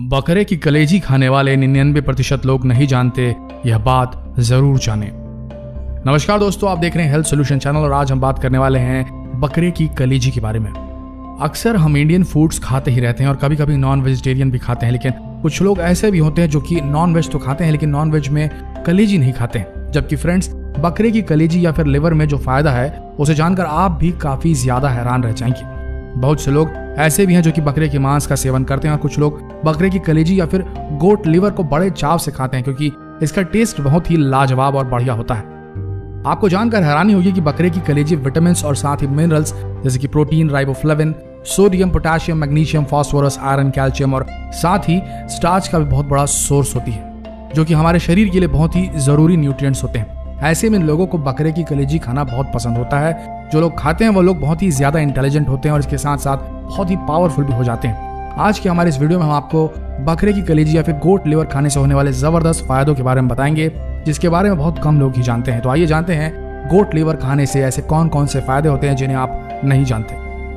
बकरे की कलेजी खाने वाले 99% लोग नहीं जानते, यह बात जरूर जाने। नमस्कार दोस्तों, आप देख रहे हैं हेल्थ सोल्यूशन चैनल और आज हम बात करने वाले हैं बकरे की कलेजी के बारे में। अक्सर हम इंडियन फूड्स खाते ही रहते हैं और कभी कभी नॉन वेजिटेरियन भी खाते हैं, लेकिन कुछ लोग ऐसे भी होते हैं जो कि नॉन वेज तो खाते हैं लेकिन नॉन वेज में कलेजी नहीं खाते हैं। जबकि फ्रेंड्स, बकरे की कलेजी या फिर लिवर में जो फायदा है उसे जानकर आप भी काफी ज्यादा हैरान रह जाएंगे। बहुत से लोग ऐसे भी हैं जो कि बकरे के मांस का सेवन करते हैं और कुछ लोग बकरे की कलेजी या फिर गोट लिवर को बड़े चाव से खाते हैं क्योंकि इसका टेस्ट बहुत ही लाजवाब और बढ़िया होता है। आपको जानकर हैरानी होगी कि बकरे की कलेजी विटामिन और साथ ही मिनरल्स जैसे कि protein, riboflavin, sodium, potassium, magnesium, phosphorus, iron, calcium और साथ ही स्टार्च का भी बहुत बड़ा सोर्स होती है, जो कि हमारे शरीर के लिए बहुत ही जरूरी न्यूट्रिएंट्स होते हैं। ऐसे में लोगों को बकरे की कलेजी खाना बहुत पसंद होता है। जो लोग खाते हैं वो लोग बहुत ही ज्यादा इंटेलिजेंट होते हैं और इसके साथ साथ बहुत ही पावरफुल भी हो जाते हैं। आज के हमारे इस वीडियो में हम आपको बकरे की कलेजी या फिर गोट लिवर खाने से होने वाले जबरदस्त फायदों के बारे में बताएंगे, जिसके बारे में बहुत कम लोग ही जानते हैं। तो आइए जानते हैं गोट लिवर खाने से ऐसे कौन कौन से फायदे होते हैं जिन्हें आप नहीं जानते।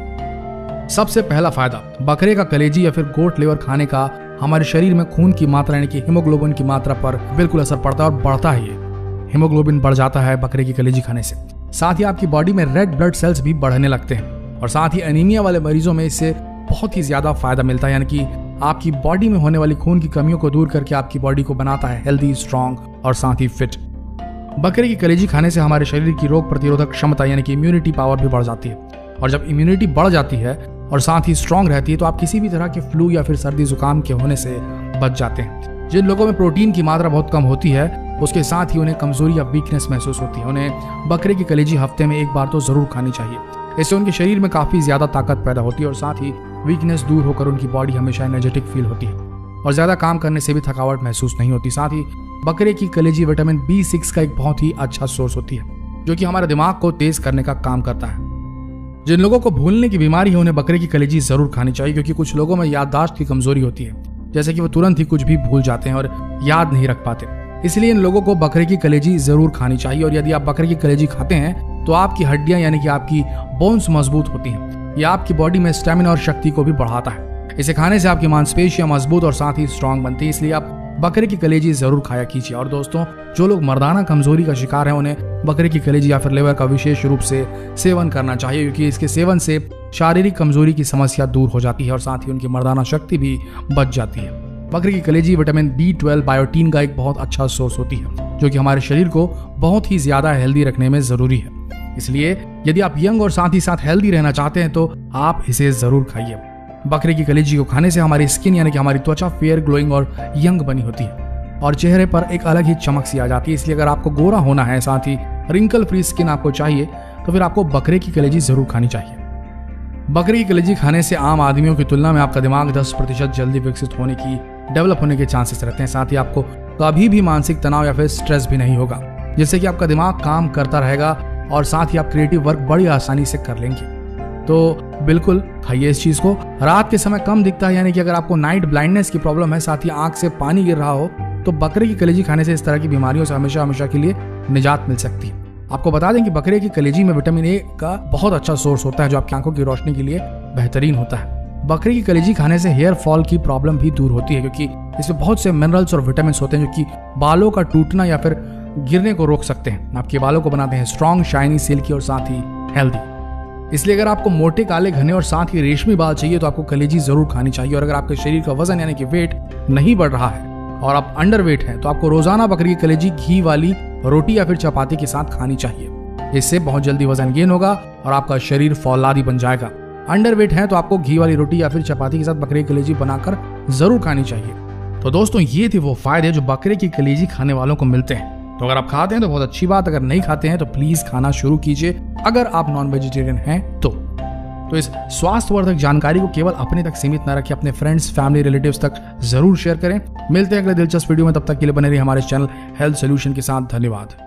सबसे पहला फायदा, बकरे का कलेजी या फिर गोट लिवर खाने का हमारे शरीर में खून की मात्रा यानी कि हीमोग्लोबिन की मात्रा पर बिल्कुल असर पड़ता है और बढ़ता है। ये हीमोग्लोबिन बढ़ जाता है बकरे की कलेजी खाने से। साथ ही आपकी बॉडी में रेड ब्लड सेल्स भी बढ़ने लगते हैं और साथ ही एनीमिया वाले मरीजों में इससे बहुत ही ज्यादा फायदा मिलता है, यानी कि आपकी बॉडी में होने वाली खून की कमियों को दूर करके आपकी बॉडी को बनाता है हेल्दी, स्ट्रांग और साथ ही फिट। बकरे की कलेजी खाने से हमारे शरीर की रोग प्रतिरोधक क्षमता यानी कि इम्यूनिटी पावर भी बढ़ जाती है और जब इम्यूनिटी बढ़ जाती है और साथ ही स्ट्रांग रहती है तो आप किसी भी तरह के फ्लू या फिर सर्दी जुकाम के होने से बच जाते हैं। जिन लोगों में प्रोटीन की मात्रा बहुत कम होती है उसके साथ ही उन्हें कमजोरी या वीकनेस महसूस होती है, उन्हें बकरे की कलेजी हफ्ते में एक बार तो जरूर खानी चाहिए। इससे उनके शरीर में काफी ज्यादा ताकत पैदा होती है और साथ ही वीकनेस दूर होकर उनकी बॉडी हमेशा एनर्जेटिक फील होती है और ज्यादा काम करने से भी थकावट महसूस नहीं होती। साथ ही बकरे की कलेजी विटामिन B6 का एक बहुत ही अच्छा सोर्स होती है जो कि हमारे दिमाग को तेज करने का काम करता है। जिन लोगों को भूलने की बीमारी है उन्हें बकरे की कलेजी जरूर खानी चाहिए क्योंकि कुछ लोगों में याददाश्त की कमजोरी होती है, जैसे कि वो तुरंत ही कुछ भी भूल जाते हैं और याद नहीं रख पाते। इसलिए इन लोगों को बकरे की कलेजी जरूर खानी चाहिए और यदि आप बकरे की कलेजी खाते हैं तो आपकी हड्डियां यानी कि आपकी बोन्स मजबूत होती हैं। यह आपकी बॉडी में स्टेमिना और शक्ति को भी बढ़ाता है। इसे खाने से आपकी मांसपेशियां मजबूत और साथ ही स्ट्रांग बनती है, इसलिए आप बकरे की कलेजी जरूर खाया कीजिए। और दोस्तों, जो लोग मर्दाना कमजोरी का शिकार हैं उन्हें बकरे की कलेजी या फिर लिवर का विशेष रूप से सेवन करना चाहिए क्योंकि इसके सेवन से शारीरिक कमजोरी की समस्या दूर हो जाती है और साथ ही उनकी मर्दाना शक्ति भी बच जाती है। बकरे की कलेजी विटामिन B12 बायोटीन का एक बहुत अच्छा सोर्स होती है जो कि हमारे शरीर को बहुत ही ज्यादा हेल्दी रखने में जरूरी है। इसलिए यदि आप यंग और साथ ही साथ हेल्दी रहना चाहते हैं तो आप इसे जरूर खाइए। बकरे की कलेजी को खाने से हमारी स्किन यानी कि हमारी त्वचा फेयर, ग्लोइंग और यंग बनी होती है और चेहरे पर एक अलग ही चमक सी आ जाती है। इसलिए अगर आपको गोरा होना है, साथ ही रिंकल फ्री स्किन आपको चाहिए, तो फिर आपको बकरे की कलेजी जरूर खानी चाहिए। बकरे की कलेजी खाने से आम आदमियों की तुलना में आपका दिमाग 10% जल्दी विकसित होने की, डेवलप होने के चांसेस रहते हैं। साथ ही आपको कभी भी मानसिक तनाव या फिर स्ट्रेस भी नहीं होगा, जिससे कि आपका दिमाग काम करता रहेगा और साथ ही आप क्रिएटिव वर्क बड़ी आसानी से कर लेंगे। तो बिल्कुल खाइए इस चीज को। रात के समय कम दिखता है, यानी कि अगर आपको नाइट ब्लाइंडनेस की प्रॉब्लम है, साथ ही आंख से पानी गिर रहा हो, तो बकरे की कलेजी खाने से इस तरह की बीमारियों से हमेशा हमेशा के लिए निजात मिल सकती है। आपको बता दें कि बकरे की कलेजी में विटामिन A का बहुत अच्छा सोर्स होता है जो आपकी आंखों की रोशनी के लिए बेहतरीन होता है। बकरे की कलेजी खाने से हेयर फॉल की प्रॉब्लम भी दूर होती है क्योंकि इसमें बहुत से मिनरल्स और विटामिन होते हैं जो कि बालों का टूटना या फिर गिरने को रोक सकते हैं। आपके बालों को बनाते हैं स्ट्रॉन्ग, शाइनी, सिल्की और साथ ही हेल्दी। इसलिए अगर आपको मोटे, काले, घने और साथ ही रेशमी बाल चाहिए तो आपको कलेजी जरूर खानी चाहिए। और अगर आपके शरीर का वजन यानी कि वेट नहीं बढ़ रहा है और आप अंडर वेट हैं तो आपको रोजाना बकरी की कलेजी घी वाली रोटी या फिर चपाती के साथ खानी चाहिए। इससे बहुत जल्दी वजन गेन होगा और आपका शरीर फौलादी बन जाएगा। अंडर वेट है तो आपको घी वाली रोटी या फिर चपाती के साथ बकरे की कलेजी बनाकर जरूर खानी चाहिए। तो दोस्तों, ये थे वो फायदे जो बकरे की कलेजी खाने वालों को मिलते हैं। तो अगर आप खाते हैं तो बहुत अच्छी बात, अगर नहीं खाते हैं तो प्लीज खाना शुरू कीजिए अगर आप नॉन वेजिटेरियन हैं तो इस स्वास्थ्यवर्धक जानकारी को केवल अपने तक सीमित न रखिए, अपने फ्रेंड्स, फैमिली, रिलेटिव्स तक जरूर शेयर करें। मिलते हैं अगले दिलचस्प वीडियो में, तब तक के लिए बने रहिए हमारे चैनल हेल्थ सोल्यूशन के साथ। धन्यवाद।